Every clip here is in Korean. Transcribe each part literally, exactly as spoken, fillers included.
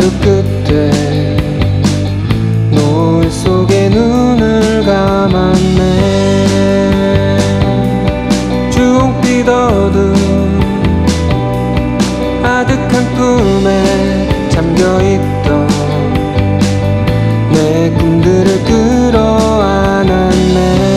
무릎 끝에 노을 속에 눈을 감았네. 주홍빛 어둠 아득한 꿈에 잠겨있던 내 꿈들을 끌어안았네.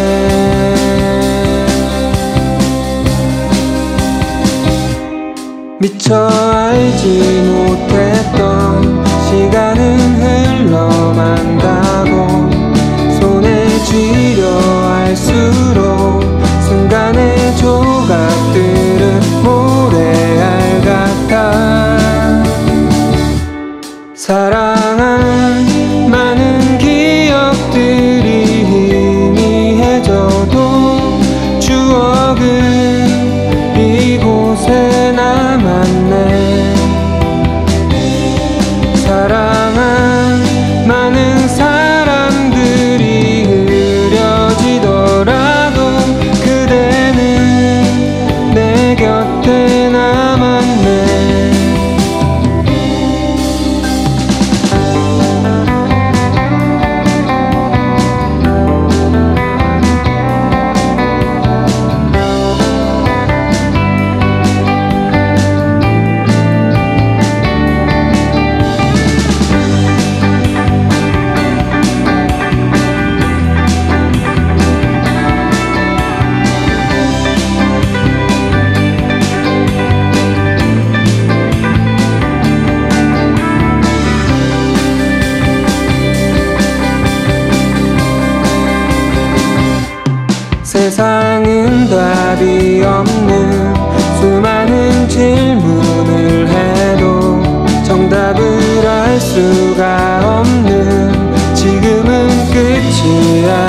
미처 알지 못했던 시간은 흘러만 가고 손에 쥐려 할수록 순간의 조각들은 모래알 같아. 사랑한 많은 기억들이 희미해져도 추억은 이곳에 남았네. 사랑한 많은 사람들이 흐려지더라도 그대는 내 곁에 남았네. 세상은 답이 없는 수많은 질문을 해도 정답을 알 수가 없는 지금은 끝이야.